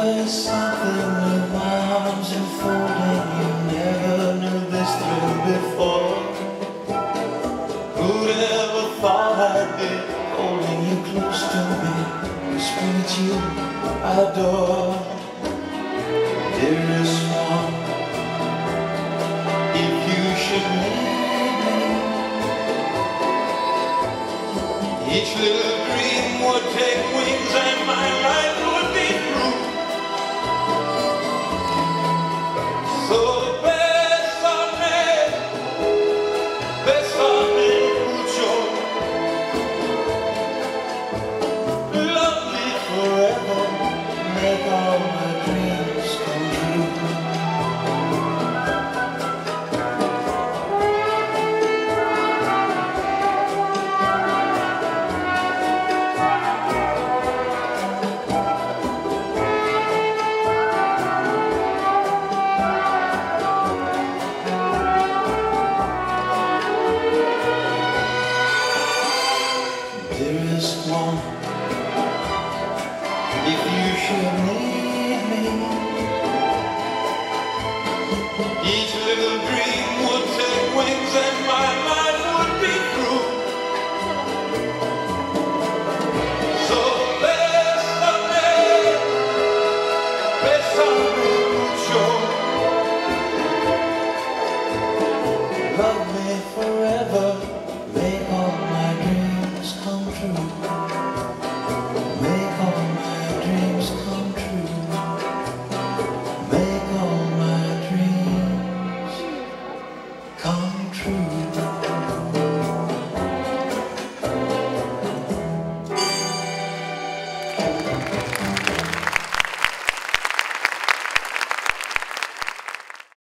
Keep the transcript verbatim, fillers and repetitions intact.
There's something in my arms enfolding you. Never knew this thrill before. Who'd ever thought I'd be holding you close to me? Whispering it's you I adore. Dearest one, if you should need me, each little dream would take wings and my life would be through. So bésame, bésame mucho. Love me forever, make all my dreams come true. Dearest one, if you should need me, each little dream would take wings and my life would be through. So bésame, bésame mucho. Love me forever, make all my dreams come true. Make all my dreams come true. Make all my dreams come true.